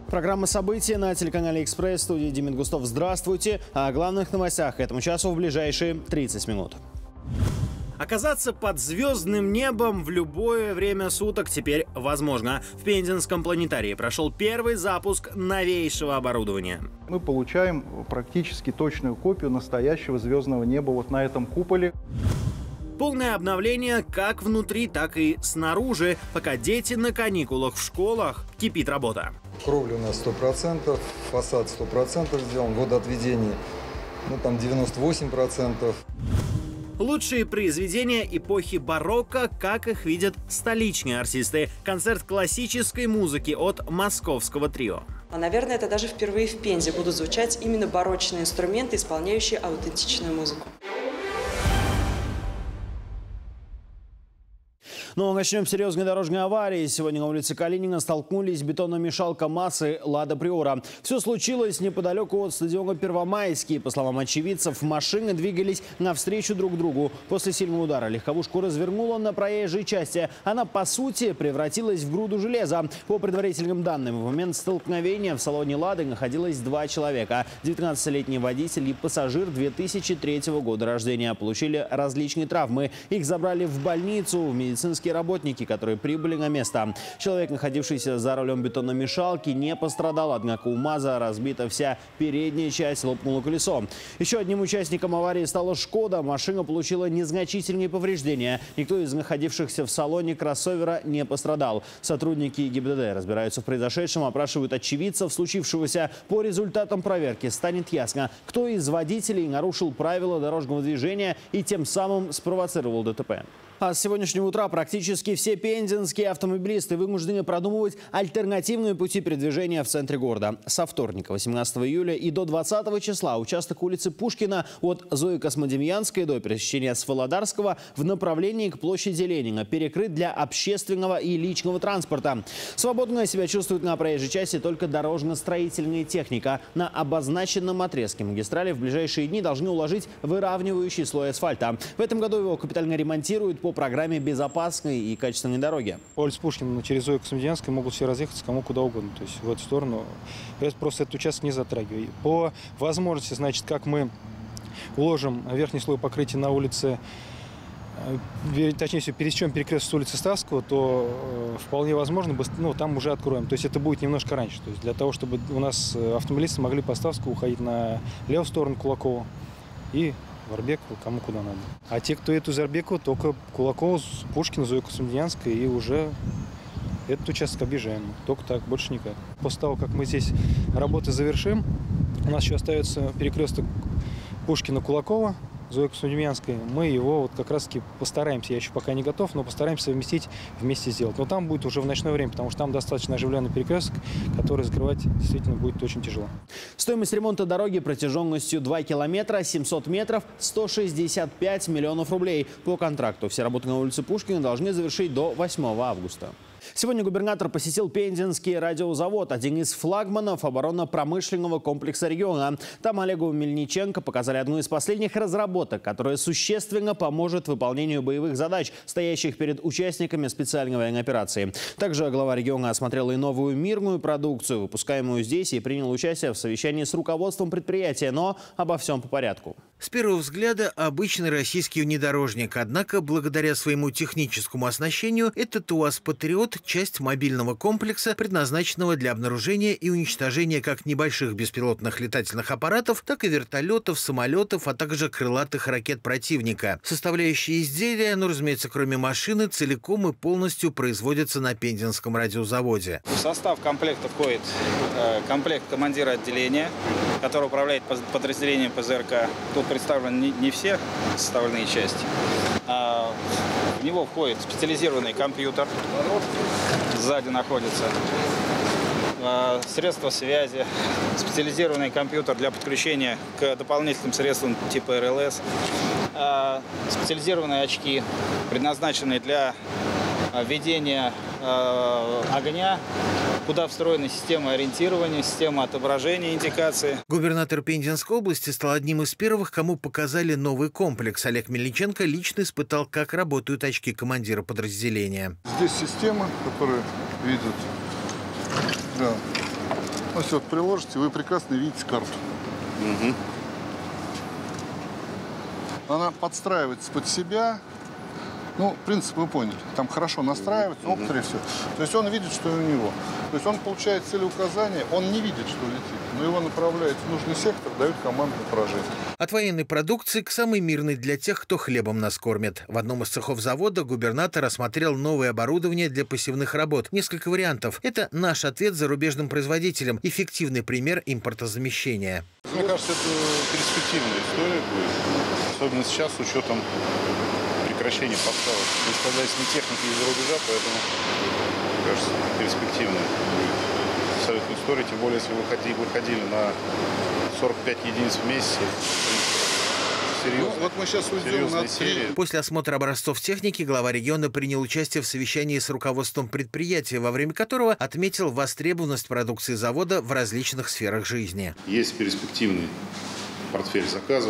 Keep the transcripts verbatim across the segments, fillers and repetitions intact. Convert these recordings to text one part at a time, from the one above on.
Программа «События» на телеканале «Экспресс». В студии Демид Густов. Здравствуйте. О главных новостях к этому часу в ближайшие тридцать минут. Оказаться под звездным небом в любое время суток теперь возможно. В Пензенском планетарии прошел первый запуск новейшего оборудования. Мы получаем практически точную копию настоящего звездного неба вот на этом куполе. Полное обновление как внутри, так и снаружи. Пока дети на каникулах в школах, кипит работа. Кровля у нас сто процентов, фасад сто процентов сделан, водоотведение ну, там девяносто восемь процентов. Лучшие произведения эпохи барокко, как их видят столичные артисты. Концерт классической музыки от московского трио. Наверное, это даже впервые в Пензе будут звучать именно барочные инструменты, исполняющие аутентичную музыку. Ну, начнем с серьезной дорожной аварии. Сегодня на улице Калинина столкнулись бетономешалка МАЗ «Лада Приора». Все случилось неподалеку от стадиона Первомайский. По словам очевидцев, машины двигались навстречу друг другу. После сильного удара легковушку развернула на проезжей части. Она, по сути, превратилась в груду железа. По предварительным данным, в момент столкновения в салоне «Лады» находилось два человека. девятнадцатилетний водитель и пассажир две тысячи третьего года рождения получили различные травмы. Их забрали в больницу, в медицинский работники, которые прибыли на место. Человек, находившийся за рулем бетономешалки, не пострадал, однако у МАЗа разбита вся передняя часть, лопнуло колесо. Еще одним участником аварии стала «Шкода». Машина получила незначительные повреждения. Никто из находившихся в салоне кроссовера не пострадал. Сотрудники ГИБДД разбираются в произошедшем, опрашивают очевидцев случившегося. По результатам проверки станет ясно, кто из водителей нарушил правила дорожного движения и тем самым спровоцировал ДТП. А с сегодняшнего утра практически все пензенские автомобилисты вынуждены продумывать альтернативные пути передвижения в центре города. Со вторника, восемнадцатого июля, и до двадцатого числа участок улицы Пушкина от Зои Космодемьянской до пересечения с Володарского в направлении к площади Ленина перекрыт для общественного и личного транспорта. Свободно себя чувствует на проезжей части только дорожно-строительная техника. На обозначенном отрезке магистрали в ближайшие дни должны уложить выравнивающий слой асфальта. В этом году его капитально ремонтируют по программе безопасной и качественной дороги. По улице Пушкина через Зою Космодемьянской могут все разъехаться кому куда угодно, то есть в эту сторону. Я просто этот участок не затрагиваю. По возможности, значит, как мы уложим верхний слой покрытия на улице, точнее, если пересечем перекресток с улицы Ставского, то вполне возможно, ну, там уже откроем. То есть это будет немножко раньше. То есть для того, чтобы у нас автомобилисты могли по Ставскому уходить на левую сторону Кулакова и Варбекова, кому куда надо. А те, кто эту Зарбекова, только Кулакова, Пушкина, Зоя Космодемьянская, и уже этот участок объезжаем. Только так, больше никак. После того, как мы здесь работы завершим, у нас еще остается перекресток Пушкина-Кулакова, Зоя Космодемьянской, мы его вот как раз-таки постараемся, я еще пока не готов, но постараемся совместить, вместе сделать. Но там будет уже в ночное время, потому что там достаточно оживленный перекресток, который закрывать действительно будет очень тяжело. Стоимость ремонта дороги протяженностью два километра, семьсот метров, сто шестьдесят пять миллионов рублей. По контракту все работы на улице Пушкина должны завершить до восьмого августа. Сегодня губернатор посетил Пензенский радиозавод, один из флагманов оборонно-промышленного комплекса региона. Там Олегу Мельниченко показали одну из последних разработок, которая существенно поможет выполнению боевых задач, стоящих перед участниками специальной военной операции. Также глава региона осмотрел и новую мирную продукцию, выпускаемую здесь, и принял участие в совещании с руководством предприятия. Но обо всем по порядку. С первого взгляда обычный российский внедорожник, однако благодаря своему техническому оснащению этот УАЗ «Патриот» – часть мобильного комплекса, предназначенного для обнаружения и уничтожения как небольших беспилотных летательных аппаратов, так и вертолетов, самолетов, а также крылатых ракет противника. Составляющие изделия, ну, разумеется, кроме машины, целиком и полностью производятся на Пензенском радиозаводе. В состав комплекта входит э, комплект командира отделения, который управляет подразделением ПЗРК. Тут представлены не, не все составные части. А, в него входит специализированный компьютер. Сзади находится а, средства связи, специализированный компьютер для подключения к дополнительным средствам типа эр эл эс, а, специализированные очки, предназначенные для ведения а, огня, куда встроена система ориентирования, система отображения, индикации. Губернатор Пензенской области стал одним из первых, кому показали новый комплекс. Олег Мельниченко лично испытал, как работают очки командира подразделения. Здесь система, которая видит, да, Ну, все, вот приложите, вы прекрасно видите карту. Угу. Она подстраивается под себя. Ну, принцип вы поняли. Там хорошо настраивается, оптер и все. То есть он видит, что у него. То есть он получает целеуказание, он не видит, что летит, но его направляет в нужный сектор, дает команду на поражение. От военной продукции к самой мирной для тех, кто хлебом нас кормит. В одном из цехов завода губернатор осмотрел новое оборудование для посевных работ. Несколько вариантов. Это наш ответ зарубежным производителям. Эффективный пример импортозамещения. Мне кажется, это перспективная история будет. Особенно сейчас с учетом прекращения поставок бесхозяйственной техники из-за рубежа, поэтому, мне кажется, перспективная будет абсолютно история. Тем более, если вы выходили, выходили на сорок пять единиц в месяц, серьезно. Ну, вот мы сейчас уйдем на серии. После осмотра образцов техники глава региона принял участие в совещании с руководством предприятия, во время которого отметил востребованность продукции завода в различных сферах жизни. Есть перспективный портфель заказов,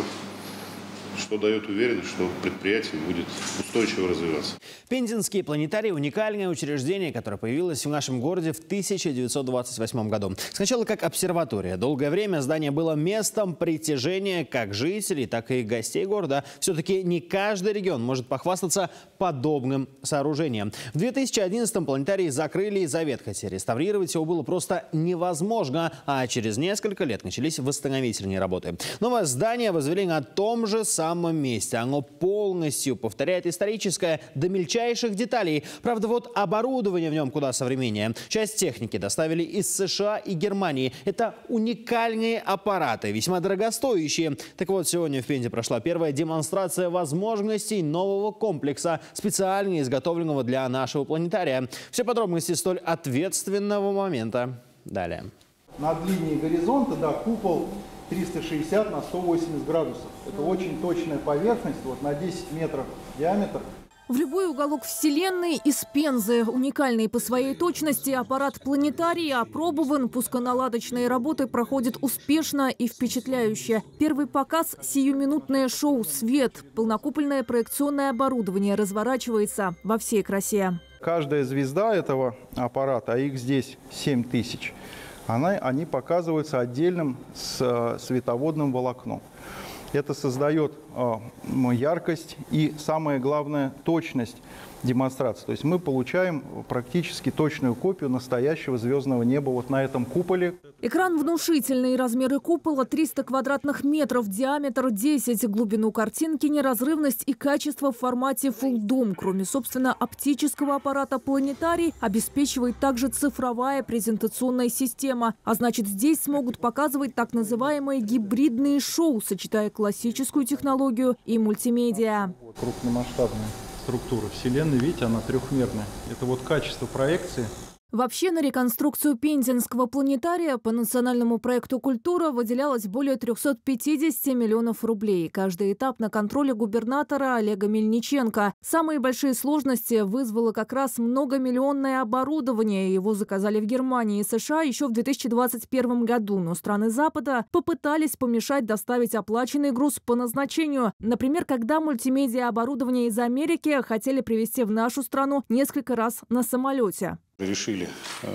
что дает уверенность, что предприятие будет устойчиво развиваться. Пензенский планетарий – уникальное учреждение, которое появилось в нашем городе в тысяча девятьсот двадцать восьмом году. Сначала как обсерватория. Долгое время здание было местом притяжения как жителей, так и гостей города. Все-таки не каждый регион может похвастаться подобным сооружением. В две тысячи одиннадцатом планетарий закрыли из-за ветхости. Реставрировать его было просто невозможно, а через несколько лет начались восстановительные работы. Новое здание возвели на том же самом самом месте. Оно полностью повторяет историческое до мельчайших деталей. Правда, вот оборудование в нем куда современнее. Часть техники доставили из США и Германии. Это уникальные аппараты, весьма дорогостоящие. Так вот, сегодня в Пензе прошла первая демонстрация возможностей нового комплекса, специально изготовленного для нашего планетария. Все подробности столь ответственного момента далее. Над линией горизонта, да, купол триста шестьдесят на сто восемьдесят градусов. Это очень точная поверхность, вот на десять метров диаметр. В любой уголок Вселенной из Пензы. Уникальный по своей точности аппарат планетарий опробован. Пусконаладочные работы проходят успешно и впечатляюще. Первый показ – сиюминутное шоу «Свет». Полнокупольное проекционное оборудование разворачивается во всей красе. Каждая звезда этого аппарата, а их здесь семь тысяч, Она, они показываются отдельным с, световодным волокном. Это создает э, яркость и, самое главное, точность демонстрации. То есть мы получаем практически точную копию настоящего звездного неба вот на этом куполе. Экран внушительный. Размеры купола триста квадратных метров, диаметр десять. Глубину картинки, неразрывность и качество в формате Full Dome. Кроме, собственно, оптического аппарата планетарий обеспечивает также цифровая презентационная система. А значит, здесь смогут показывать так называемые гибридные шоу, сочетая классическую технологию и мультимедиа. Крупномасштабная структура Вселенной, видите, она трехмерная. Это вот качество проекции. Вообще на реконструкцию Пензенского планетария по национальному проекту «Культура» выделялось более трёхсот пятидесяти миллионов рублей. Каждый этап на контроле губернатора Олега Мельниченко. Самые большие сложности вызвало как раз многомиллионное оборудование. Его заказали в Германии и США еще в две тысячи двадцать первом году. Но страны Запада попытались помешать доставить оплаченный груз по назначению. Например, когда мультимедиа-оборудование из Америки хотели привезти в нашу страну несколько раз на самолете. Решили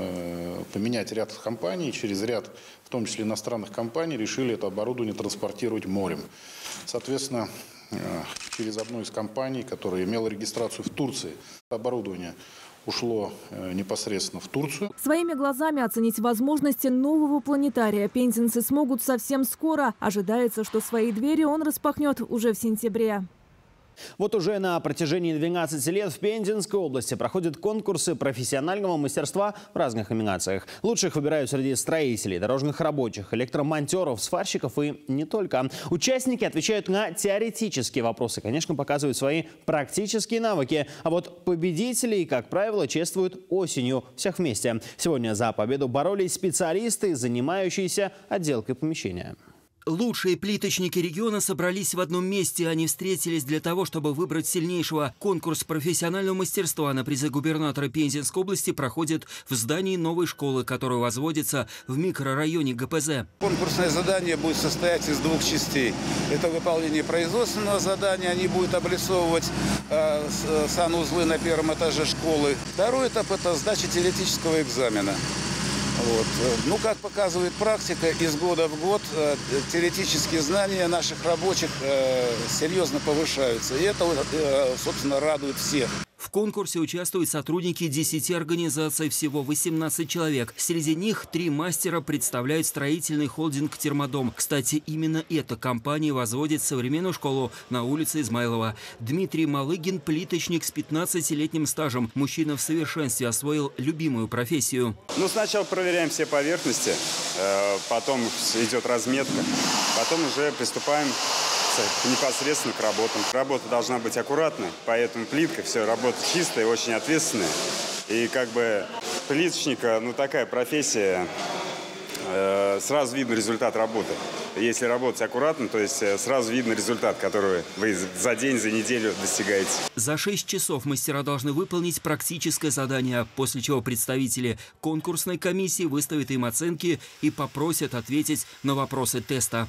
э, поменять ряд компаний, через ряд, в том числе иностранных компаний, решили это оборудование транспортировать морем. Соответственно, э, через одну из компаний, которая имела регистрацию в Турции, оборудование ушло э, непосредственно в Турцию. Своими глазами оценить возможности нового планетария пензенцы смогут совсем скоро. Ожидается, что свои двери он распахнет уже в сентябре. Вот уже на протяжении двенадцати лет в Пензенской области проходят конкурсы профессионального мастерства в разных номинациях. Лучших выбирают среди строителей, дорожных рабочих, электромонтеров, сварщиков и не только. Участники отвечают на теоретические вопросы, конечно, показывают свои практические навыки. А вот победителей, как правило, чествуют осенью всех вместе. Сегодня за победу боролись специалисты, занимающиеся отделкой помещения. Лучшие плиточники региона собрались в одном месте. Они встретились для того, чтобы выбрать сильнейшего. Конкурс профессионального мастерства на призы губернатора Пензенской области проходит в здании новой школы, которая возводится в микрорайоне ГПЗ. Конкурсное задание будет состоять из двух частей. Это выполнение производственного задания. Они будут облицовывать э, санузлы на первом этаже школы. Второй этап – это сдача теоретического экзамена. Вот. Ну, как показывает практика, из года в год теоретические знания наших рабочих серьезно повышаются. И это, собственно, радует всех. В конкурсе участвуют сотрудники десяти организаций, всего восемнадцать человек. Среди них три мастера представляют строительный холдинг «Термодом». Кстати, именно эта компания возводит современную школу на улице Измайлова. Дмитрий Малыгин – плиточник с пятнадцатилетним стажем. Мужчина в совершенстве освоил любимую профессию. Ну, сначала проверяем все поверхности, потом идет разметка, потом уже приступаем непосредственно к работам. Работа должна быть аккуратной, поэтому плитка, все, работа чистая, очень ответственная. И как бы плиточника, ну такая профессия, э, сразу видно результат работы. Если работать аккуратно, то есть сразу видно результат, который вы за день, за неделю достигаете. За шесть часов мастера должны выполнить практическое задание, после чего представители конкурсной комиссии выставят им оценки и попросят ответить на вопросы теста.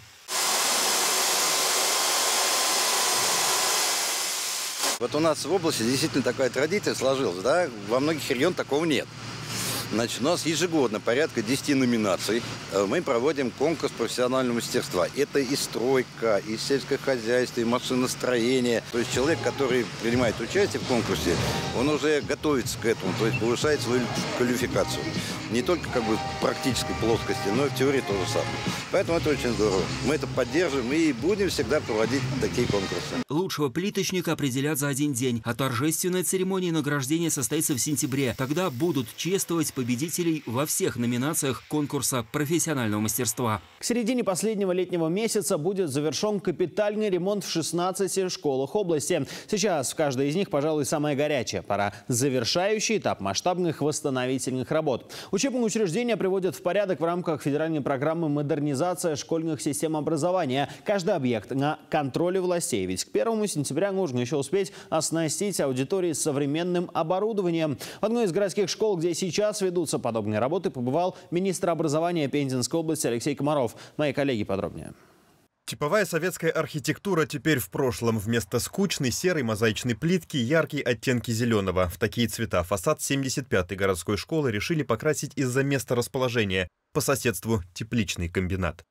Вот у нас в области действительно такая традиция сложилась, да, во многих регионах такого нет. Значит, у нас ежегодно порядка десяти номинаций. Мы проводим конкурс профессионального мастерства. Это и стройка, и сельское хозяйство, и машиностроение. То есть человек, который принимает участие в конкурсе, он уже готовится к этому, то есть повышает свою квалификацию. Не только как бы в практической плоскости, но и в теории то же самое. Поэтому это очень здорово. Мы это поддерживаем и будем всегда проводить такие конкурсы. Лучшего плиточника определят за один день, а торжественная церемония награждения состоится в сентябре. Тогда будут чествовать победителей во всех номинациях конкурса профессионального мастерства. К середине последнего летнего месяца будет завершен капитальный ремонт в шестнадцати школах области. Сейчас в каждой из них, пожалуй, самая горячая пора – завершающий этап масштабных восстановительных работ. Учебные учреждения приводят в порядок в рамках федеральной программы «Модернизация школьных систем образования». Каждый объект на контроле властей, ведь к первому сентября нужно еще успеть оснастить аудитории современным оборудованием. В одной из городских школ, где сейчас ведутся подобные работы, побывал министр образования Пензенской области Алексей Комаров. Мои коллеги подробнее. Типовая советская архитектура теперь в прошлом. Вместо скучной серой мозаичной плитки яркие оттенки зеленого. В такие цвета фасад семьдесят пятой городской школы решили покрасить из-за места расположения. По соседству тепличный комбинат.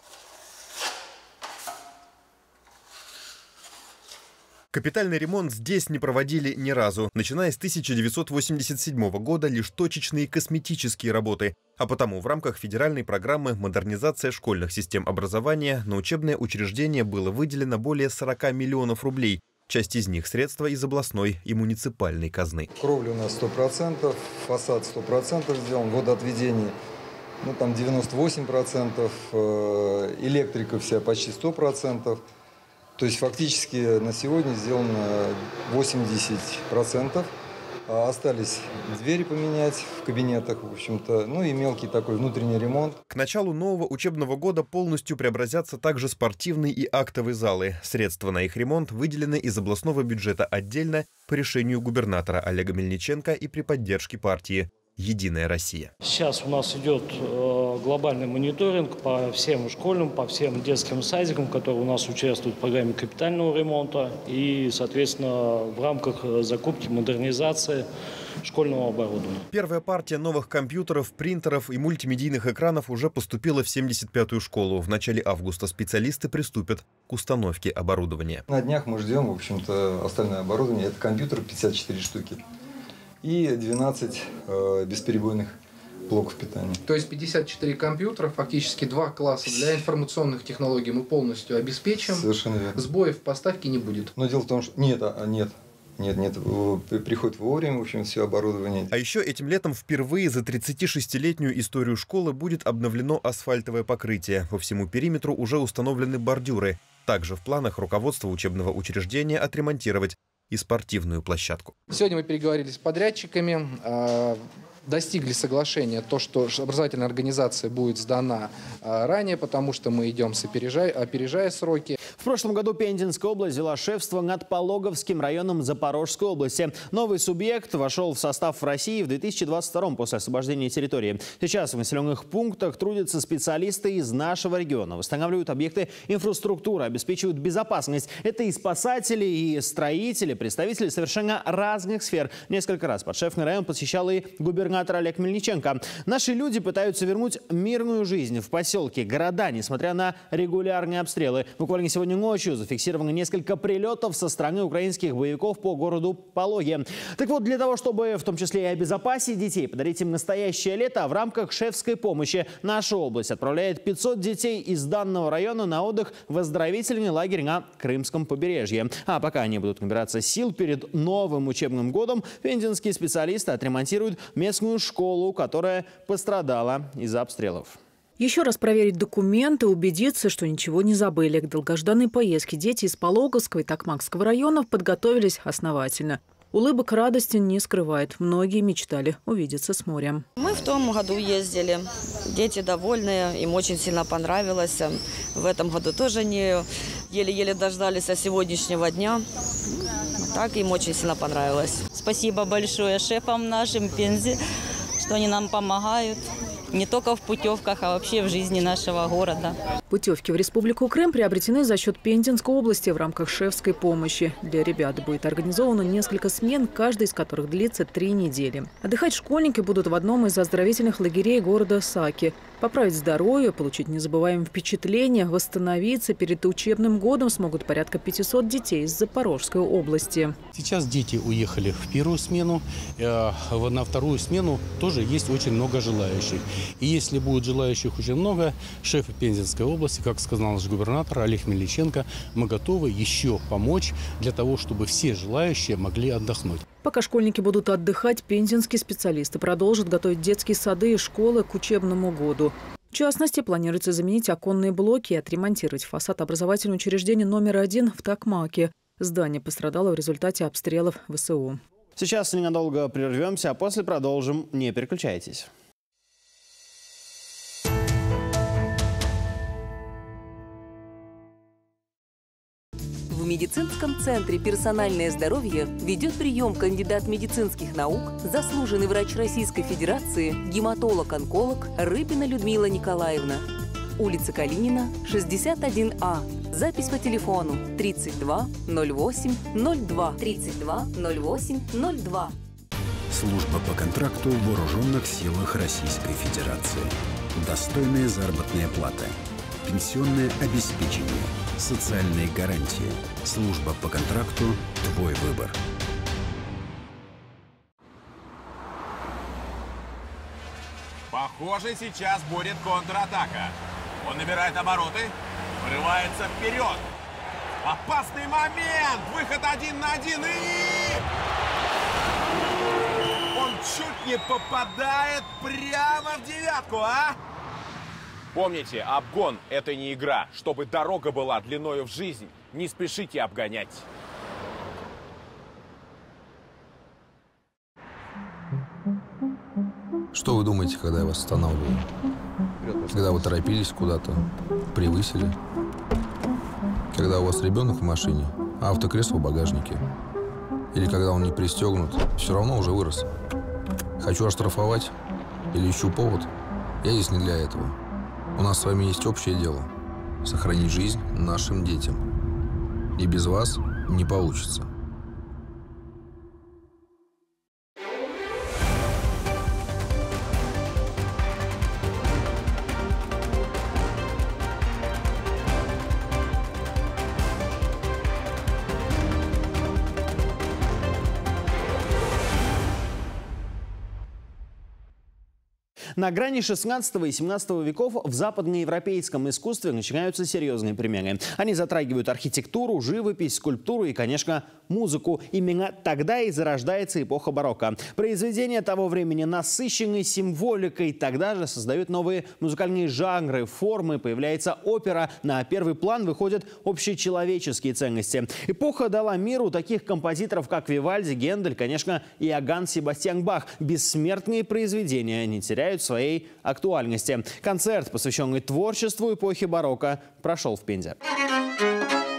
Капитальный ремонт здесь не проводили ни разу. Начиная с тысяча девятьсот восемьдесят седьмого года лишь точечные косметические работы. А потому в рамках федеральной программы «Модернизация школьных систем образования» на учебное учреждение было выделено более сорока миллионов рублей. Часть из них – средства из областной и муниципальной казны. Кровля у нас сто процентов, фасад сто процентов сделан, водоотведение ну, там девяносто восемь процентов, электрика вся почти сто процентов. То есть фактически на сегодня сделано восемьдесят процентов. Остались двери поменять в кабинетах, в общем-то, ну и мелкий такой внутренний ремонт. К началу нового учебного года полностью преобразятся также спортивные и актовые залы. Средства на их ремонт выделены из областного бюджета отдельно по решению губернатора Олега Мельниченко и при поддержке партии «Единая Россия». Сейчас у нас идет э, глобальный мониторинг по всем школьным, по всем детским садикам, которые у нас участвуют в программе капитального ремонта и, соответственно, в рамках закупки, модернизации школьного оборудования. Первая партия новых компьютеров, принтеров и мультимедийных экранов уже поступила в семьдесят пятую школу. В начале августа специалисты приступят к установке оборудования. На днях мы ждем, в общем-то, остальное оборудование. Это компьютер пятьдесят четыре штуки. И двенадцать э, бесперебойных блоков питания. То есть пятьдесят четыре компьютера, фактически два класса для информационных технологий мы полностью обеспечим. Совершенно верно. Сбоев в поставке не будет. Но дело в том, что нет, а, нет. Нет, нет, приходит вовремя, в общем, все оборудование. А еще этим летом впервые за тридцатишестилетнюю историю школы будет обновлено асфальтовое покрытие. По всему периметру уже установлены бордюры. Также в планах руководства учебного учреждения отремонтировать и спортивную площадку. Сегодня мы переговорили с подрядчиками, э, достигли соглашения, то, что образовательная организация будет сдана э, ранее, потому что мы идем с опережая, опережая сроки. В прошлом году Пензенская область взяла шефство над Пологовским районом Запорожской области. Новый субъект вошел в состав России в две тысячи двадцать втором после освобождения территории. Сейчас в населенных пунктах трудятся специалисты из нашего региона. Восстанавливают объекты инфраструктуры, обеспечивают безопасность. Это и спасатели, и строители, представители совершенно разных сфер. Несколько раз подшефный район посещал и губернатор Олег Мельниченко. Наши люди пытаются вернуть мирную жизнь в поселке, города, несмотря на регулярные обстрелы. Буквально сегодня ночью зафиксировано несколько прилетов со стороны украинских боевиков по городу Пологе. Так вот, для того, чтобы в том числе и обезопасить детей, подарить им настоящее лето, в рамках шефской помощи наша область отправляет пятьсот детей из данного района на отдых в оздоровительный лагерь на Крымском побережье. А пока они будут набираться сил перед новым учебным годом, пензенские специалисты отремонтируют местную школу, которая пострадала из-за обстрелов. Еще раз проверить документы, убедиться, что ничего не забыли. К долгожданной поездке дети из Пологовского и Токмакского районов подготовились основательно. Улыбок радости не скрывает. Многие мечтали увидеться с морем. Мы в том году ездили. Дети довольные, им очень сильно понравилось. В этом году тоже не еле-еле дождались от сегодняшнего дня. Так им очень сильно понравилось. Спасибо большое шефам нашим Пензе, что они нам помогают. Не только в путевках, а вообще в жизни нашего города. Путевки в Республику Крым приобретены за счет Пензенской области в рамках шефской помощи. Для ребят будет организовано несколько смен, каждая из которых длится три недели. Отдыхать школьники будут в одном из оздоровительных лагерей города Саки. Поправить здоровье, получить незабываемые впечатления, восстановиться перед учебным годом смогут порядка пятисот детей из Запорожской области. Сейчас дети уехали в первую смену. На вторую смену тоже есть очень много желающих. И если будет желающих очень много, шефы Пензенской области, как сказал наш губернатор Олег Мельниченко, мы готовы еще помочь для того, чтобы все желающие могли отдохнуть. Пока школьники будут отдыхать, пензенские специалисты продолжат готовить детские сады и школы к учебному году. В частности, планируется заменить оконные блоки и отремонтировать фасад образовательного учреждения номер один в Токмаке. Здание пострадало в результате обстрелов ВСУ. Сейчас ненадолго прервемся, а после продолжим. Не переключайтесь. В медицинском центре «Персональное здоровье» ведет прием кандидат медицинских наук, заслуженный врач Российской Федерации, гематолог-онколог Рыбина Людмила Николаевна. Улица Калинина, шестьдесят один А. Запись по телефону тридцать два ноль восемь ноль два. тридцать два ноль восемь ноль два. Служба по контракту в Вооруженных силах Российской Федерации. Достойная заработная плата. Пенсионное обеспечение. Социальные гарантии. Служба по контракту – твой выбор. Похоже, сейчас будет контратака. Он набирает обороты, вырывается вперед. Опасный момент! Выход один на один и... Он чуть не попадает прямо в девятку, а? Помните, обгон – это не игра. Чтобы дорога была длиною в жизнь, не спешите обгонять. Что вы думаете, когда я вас останавливаю? Когда вы торопились куда-то, превысили? Когда у вас ребенок в машине, а автокресло в багажнике? Или когда он не пристегнут, все равно уже вырос? Хочу оштрафовать или ищу повод? Я здесь не для этого. У нас с вами есть общее дело – сохранить жизнь нашим детям. И без вас не получится. На грани шестнадцатого и семнадцатого веков в западноевропейском искусстве начинаются серьезные перемены. Они затрагивают архитектуру, живопись, скульптуру и, конечно, музыку. Именно тогда и зарождается эпоха барокко. Произведения того времени насыщены символикой. Тогда же создают новые музыкальные жанры, формы. Появляется опера. На первый план выходят общечеловеческие ценности. Эпоха дала миру таких композиторов, как Вивальди, Гендель, конечно, и Иоганн Себастьян Бах. Бессмертные произведения не теряют своей актуальности. Концерт, посвященный творчеству эпохи барокко, прошел в Пензе.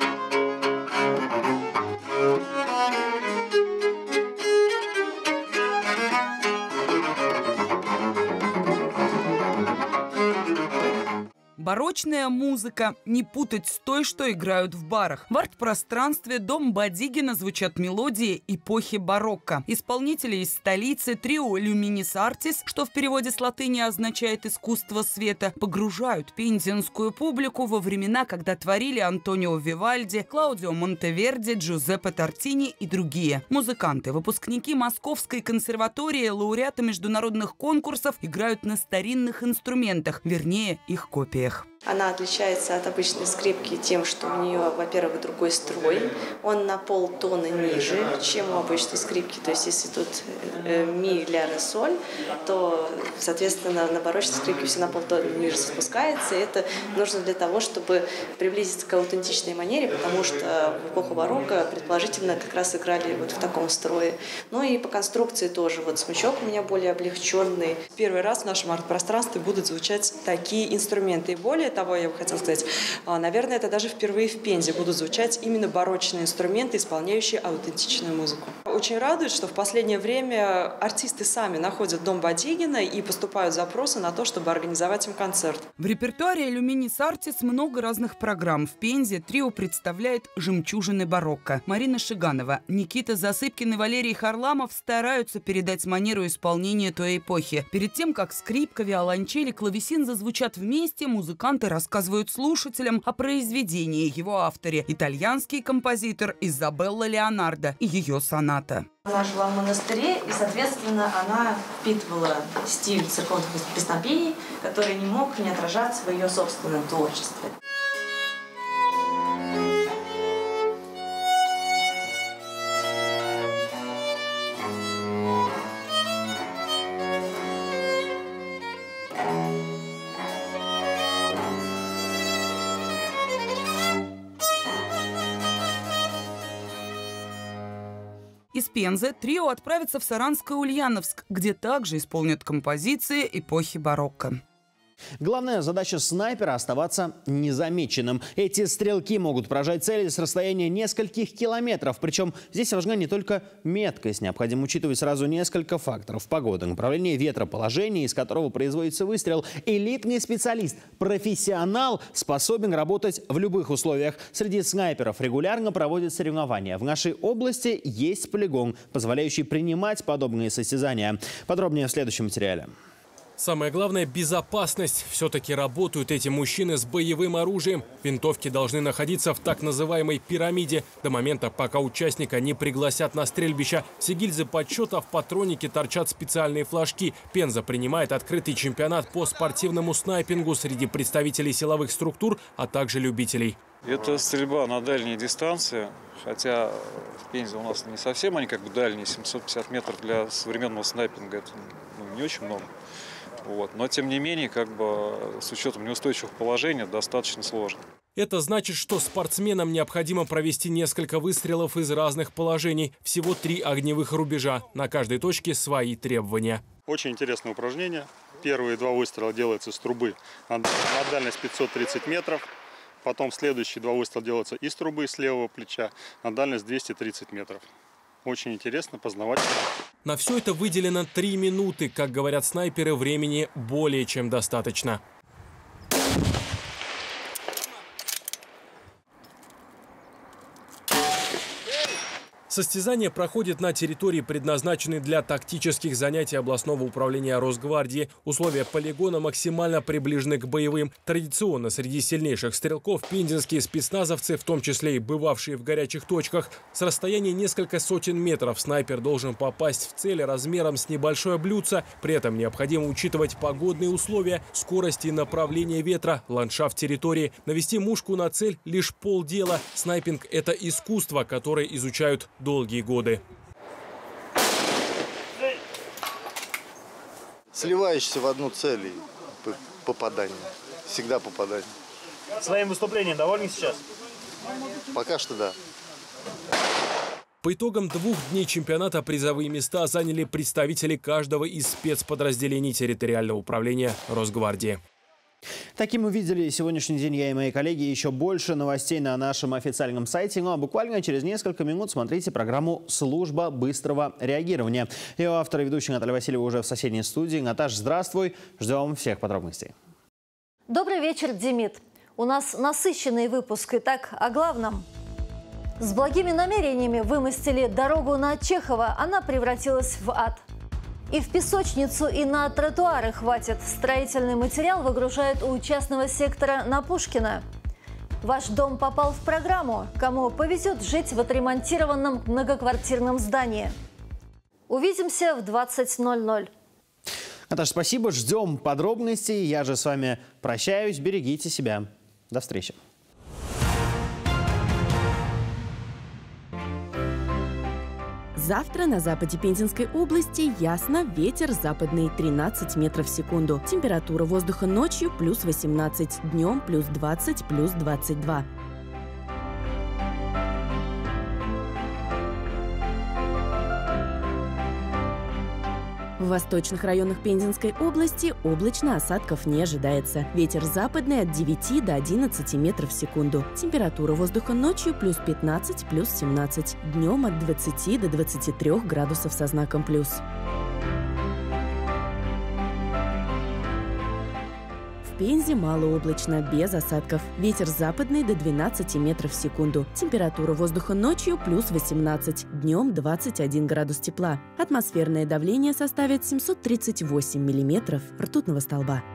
Барочная музыка не путать с той, что играют в барах. В арт-пространстве Дом Бадигина звучат мелодии эпохи барокко. Исполнители из столицы трио «Люминис Артис», что в переводе с латыни означает «искусство света», погружают пензенскую публику во времена, когда творили Антонио Вивальди, Клаудио Монтеверди, Джузеппе Тортини и другие. Музыканты, выпускники Московской консерватории, лауреаты международных конкурсов, играют на старинных инструментах, вернее, их копиях. Она отличается от обычной скрипки тем, что у нее, во-первых, другой строй. Он на полтона ниже, чем у обычной скрипки. То есть, если тут э, ми, ля, ре, соль, то, соответственно, на барочной скрипке все на полтона ниже спускается. И это нужно для того, чтобы приблизиться к аутентичной манере, потому что в эпоху барокко, предположительно, как раз играли вот в таком строе. Ну и по конструкции тоже. Вот смычок у меня более облегченный. Первый раз в нашем арт-пространстве будут звучать такие инструменты. И более того, я бы хотела сказать, наверное, это даже впервые в Пензе будут звучать именно барочные инструменты, исполняющие аутентичную музыку. Очень радует, что в последнее время артисты сами находят Дом Бадигина и поступают запросы на то, чтобы организовать им концерт. В репертуаре «Люминис Артис» много разных программ. В Пензе трио представляет «Жемчужины барокко». Марина Шиганова, Никита Засыпкин и Валерий Харламов стараются передать манеру исполнения той эпохи. Перед тем, как скрипка, виолончель и клавесин зазвучат вместе, музыканты рассказывают слушателям о произведении его авторе, итальянский композитор Изабелла Леонардо и ее соната. Она жила в монастыре, и, соответственно, она впитывала стиль церковных песнопений, который не мог не отражаться в ее собственном творчестве. Из Пензы трио отправится в Саранско-Ульяновск, где также исполнят композиции эпохи барокко. Главная задача снайпера – оставаться незамеченным. Эти стрелки могут поражать цели с расстояния нескольких километров. Причем здесь важна не только меткость. Необходимо учитывать сразу несколько факторов: погоды, направление ветра, положение, из которого производится выстрел. Элитный специалист, профессионал, способен работать в любых условиях. Среди снайперов регулярно проводят соревнования. В нашей области есть полигон, позволяющий принимать подобные состязания. Подробнее в следующем материале. Самое главное – безопасность. Все-таки работают эти мужчины с боевым оружием. Винтовки должны находиться в так называемой пирамиде до момента, пока участника не пригласят на стрельбище. Все гильзы подсчета в патроннике торчат специальные флажки. Пенза принимает открытый чемпионат по спортивному снайпингу среди представителей силовых структур, а также любителей. Это стрельба на дальние дистанции, хотя в Пензе у нас не совсем они как бы дальние, семьсот пятьдесят метров для современного снайпинга – это ну, не очень много. Вот. Но, тем не менее, как бы, с учетом неустойчивых положений, достаточно сложно. Это значит, что спортсменам необходимо провести несколько выстрелов из разных положений. Всего три огневых рубежа. На каждой точке свои требования. Очень интересное упражнение. Первые два выстрела делаются с трубы на дальность пятьсот тридцать метров. Потом следующие два выстрела делаются из трубы с левого плеча на дальность двести тридцать метров. Очень интересно, познавательно. На все это выделено три минуты. Как говорят снайперы, времени более чем достаточно. Состязание проходит на территории, предназначенной для тактических занятий областного управления Росгвардии. Условия полигона максимально приближены к боевым. Традиционно среди сильнейших стрелков пензенские спецназовцы, в том числе и бывавшие в горячих точках. С расстояния несколько сотен метров снайпер должен попасть в цель размером с небольшое блюдце. При этом необходимо учитывать погодные условия, скорость и направление ветра, ландшафт территории. Навести мушку на цель – лишь полдела. Снайпинг – это искусство, которое изучают долгие годы. Сливаешься в одну цель и попадание. Всегда попадание. Своим выступлением довольны сейчас? Пока что да. По итогам двух дней чемпионата призовые места заняли представители каждого из спецподразделений территориального управления Росгвардии. Таким мы видели сегодняшний день я и мои коллеги. Еще больше новостей на нашем официальном сайте. Ну а буквально через несколько минут смотрите программу «Служба быстрого реагирования». Ее автор и ведущая Наталья Васильева уже в соседней студии. Наташ, здравствуй. Ждем всех подробностей. Добрый вечер, Демид. У нас насыщенный выпуск. Итак, о главном. С благими намерениями вымостили дорогу на Чехова. Она превратилась в ад. И в песочницу, и на тротуары хватит. Строительный материал выгружают у частного сектора на Пушкина. Ваш дом попал в программу. Кому повезет жить в отремонтированном многоквартирном здании. Увидимся в двадцать ноль ноль. Наташа, спасибо. Ждем подробностей. Я же с вами прощаюсь. Берегите себя. До встречи. Завтра на западе Пензенской области ясно, ветер западный тринадцать метров в секунду. Температура воздуха ночью плюс восемнадцать, днем плюс двадцать, плюс двадцать два. В восточных районах Пензенской области облачно, осадков не ожидается. Ветер западный от девяти до одиннадцати метров в секунду. Температура воздуха ночью плюс пятнадцать, плюс семнадцать. Днем от двадцати до двадцати трёх градусов со знаком плюс. В Пензе малооблачно, без осадков. Ветер западный до двенадцати метров в секунду. Температура воздуха ночью плюс восемнадцать, днем двадцать один градус тепла. Атмосферное давление составит семьсот тридцать восемь миллиметров ртутного столба.